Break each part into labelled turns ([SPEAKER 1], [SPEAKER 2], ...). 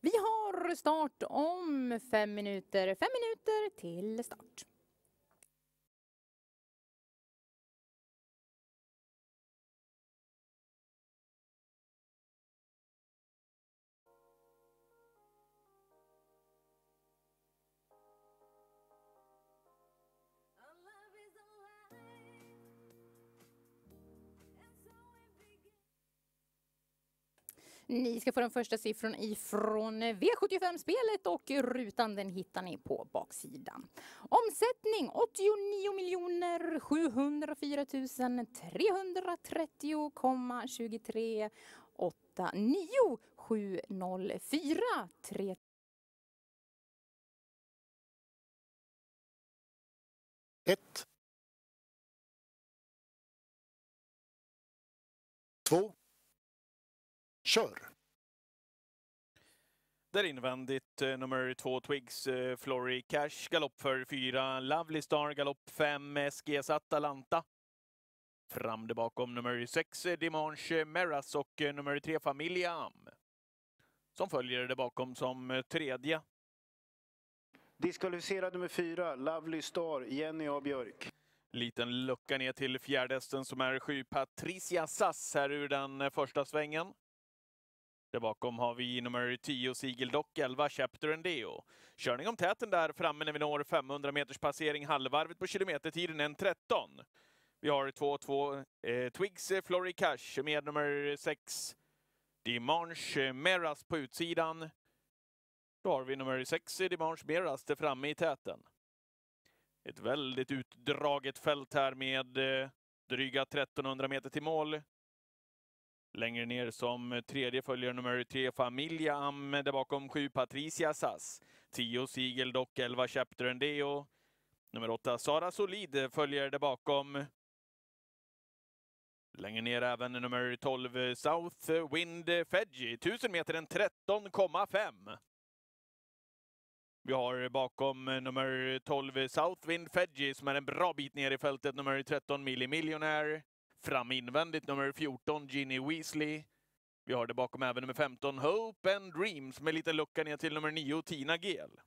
[SPEAKER 1] Vi har start om 5 minuter. 5 minuter till start. Ni ska få den första siffran ifrån V75-spelet och rutan den hittar ni på baksidan. Omsättning 89 704 330,23 89 704 3.
[SPEAKER 2] 1, 2, kör.
[SPEAKER 3] Där invändigt nummer 2 Twigs Flory Cash, galopp för 4 Lovely Star, galopp 5 SGS Atalanta. Fram där bakom nummer 6 Dimanche Meras och nummer 3 Familia Am. Som följer det bakom som tredje.
[SPEAKER 4] Diskvalificerad nummer 4, Lovely Star, Jenny A. Björk.
[SPEAKER 3] Liten lucka ner till fjärdehästen som är 7 Patricia Sass här ur den första svängen. Där bakom har vi nummer 10 Sigeldock, 11 Chapter and Deo. Körning om täten där framme när vi når 500 meters passering, halvvarvet på kilometertiden 1:13. Vi har 2 Twigs Flory Cash med nummer 6 Dimanche Meras på utsidan. Då har vi nummer 6 Dimanche Meras där framme i täten. Ett väldigt utdraget fält här med dryga 1300 meter till mål. Längre ner som tredje följer nummer 3 Familia Am, där bakom 7 Patricia Sass. 10 Sigeldock, 11 Chapter and Deo. Nummer 8 Sara Solid följer där bakom. Längre ner även nummer 12 South Wind Fedji. 1000 meter en 13,5. Vi har bakom nummer 12 Southwind Fedji som är en bra bit ner i fältet. Nummer 13 Millionaire. Fram invändigt nummer 14 Ginny Weasley. Vi har det bakom även nummer 15 Hope and Dreams med lite lucka ner till nummer 9 Tina Gel.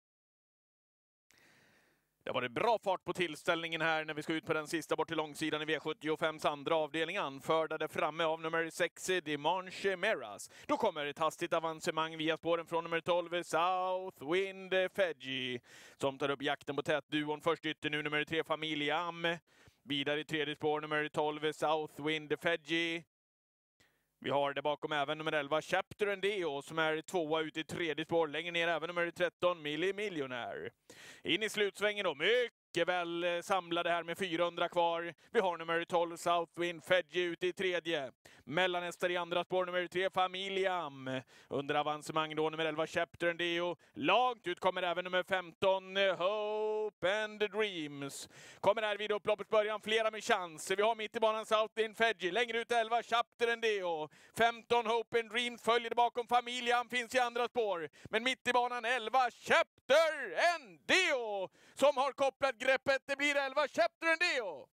[SPEAKER 3] Det var det bra fart på tillställningen här när vi ska ut på den sista bort till långsidan i V75s andra avdelning, anförda där framme av nummer 6 Dimanche Meras. Då kommer ett hastigt avancemang via spåren från nummer 12 South Wind Fedji som tar upp jakten på tätduon. Först ytter nu nummer 3 Familia Am. Vidare i tredje spår nummer 12 South Wind Fedji. Vi har det bakom även nummer 11 Chapter and Deo som är tvåa ut i tredje spår. Längre ner även nummer 13 Millionaire. In i slutsvängen då. Mycket väl samlade här med 400 kvar. Vi har nummer 12 Southwind Fedji ute i tredje. Mellanhästar i andra spår nummer 3 Familiam. Under avancemang då nummer 11 Chapter and Deo. Långt ut kommer även nummer 15 Hope and Dreams. Kommer här vid upploppets början flera med chans. Vi har mitt i banan Southwind Fedji. Längre ut 11 Chapter and Deo. 15 Hope and Dreams följer bakom Familiam, finns i andra spår. Men mitt i banan 11 Chapter and Deo som har kopplat greppet. Det blir 11 Chapter and Deo.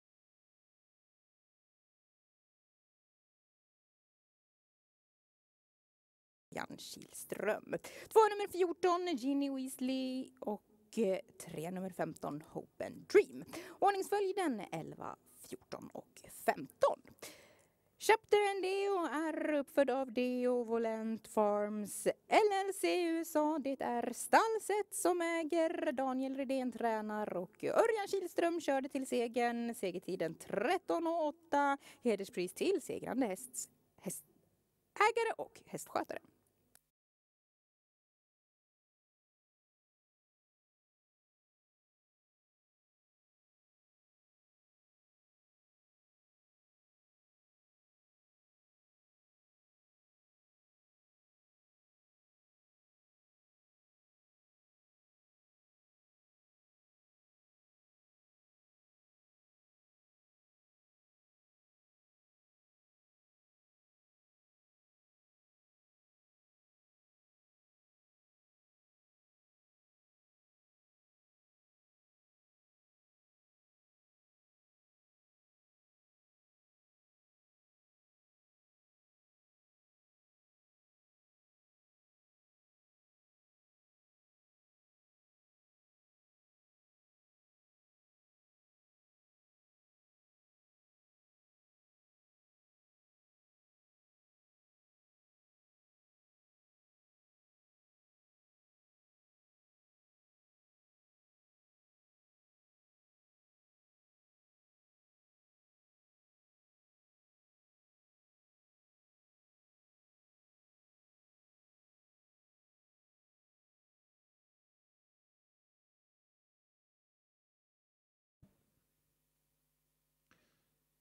[SPEAKER 1] Jan Kihlström. 2 nummer 14 Ginny Weasley och 3 nummer 15 Hope and Dream. Ordningsföljden 11, 14 och 15. Chapter and Deo är uppfödd av Deo Volent Farms LLC USA. Det är stallset som äger. Daniel Redén tränar och Örjan Kihlström körde till segern. Segertiden 13,8. Hederspris till segrande hästägare och hästskötare.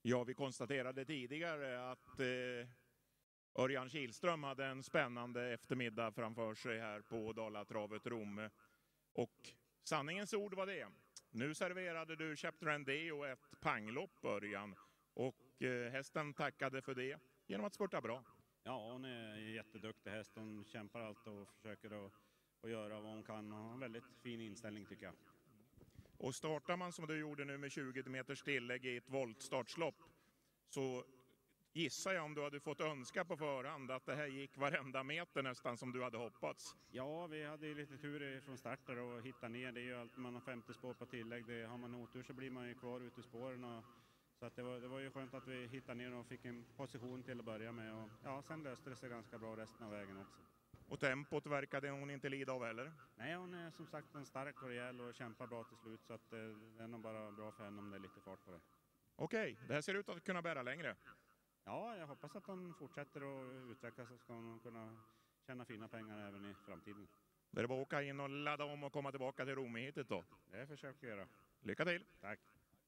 [SPEAKER 5] Ja, vi konstaterade tidigare att Örjan Kihlström hade en spännande eftermiddag framför sig här på Dalatravet Rom. Och sanningens ord var det. Nu serverade du Chapter and Deo ett panglopp, Örjan. Och hästen tackade för det genom att spurta bra.
[SPEAKER 6] Ja, hon är en jätteduktig häst. Hon kämpar allt och försöker att göra vad hon kan. Hon har en väldigt fin inställning tycker jag.
[SPEAKER 5] Och startar man som du gjorde nu med 20 meters tillägg i ett voltstartslopp, så gissar jag, om du hade fått önska på förhand, att det här gick varenda meter nästan som du hade hoppats.
[SPEAKER 6] Ja, vi hade ju lite tur från starter och hitta ner. Det är ju allt, man har 50 spår på tillägg. Har man otur så blir man ju kvar ute i spåren. Så att det var ju skönt att vi hittade ner och fick en position till att börja med. Och ja, sen löste det sig ganska bra resten av vägen också.
[SPEAKER 5] Och tempot verkade hon inte lida av heller?
[SPEAKER 6] Nej, hon är som sagt en stark och rejäl och kämpar bra till slut. Så att det är nog bara bra för henne om det är lite fart på det.
[SPEAKER 5] Okej, det här ser ut att kunna bära längre.
[SPEAKER 6] Ja, jag hoppas att hon fortsätter att utvecklas så ska hon kunna tjäna fina pengar även i framtiden.
[SPEAKER 5] Det är bara att åka in och ladda om och komma tillbaka till Romhitet då.
[SPEAKER 6] Det försöker jag göra.
[SPEAKER 5] Lycka till!
[SPEAKER 6] Tack!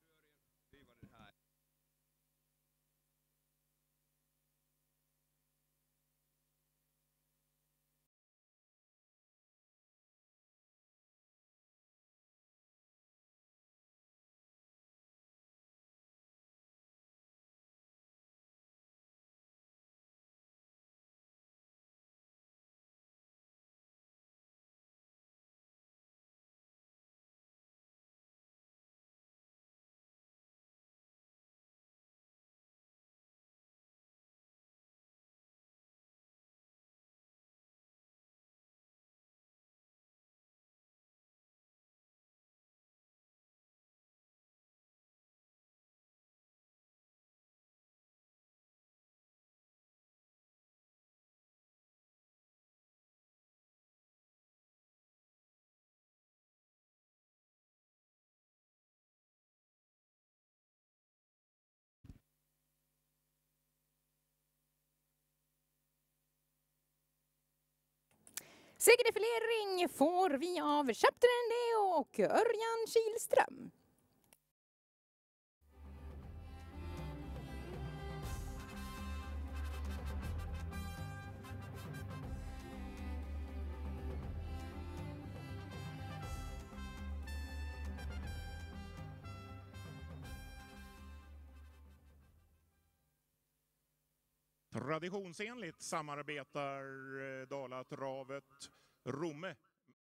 [SPEAKER 1] Segerdefilering får vi av Chapter and Deo och Örjan Kihlström.
[SPEAKER 5] Traditionsenligt samarbetar Dalatravet Romme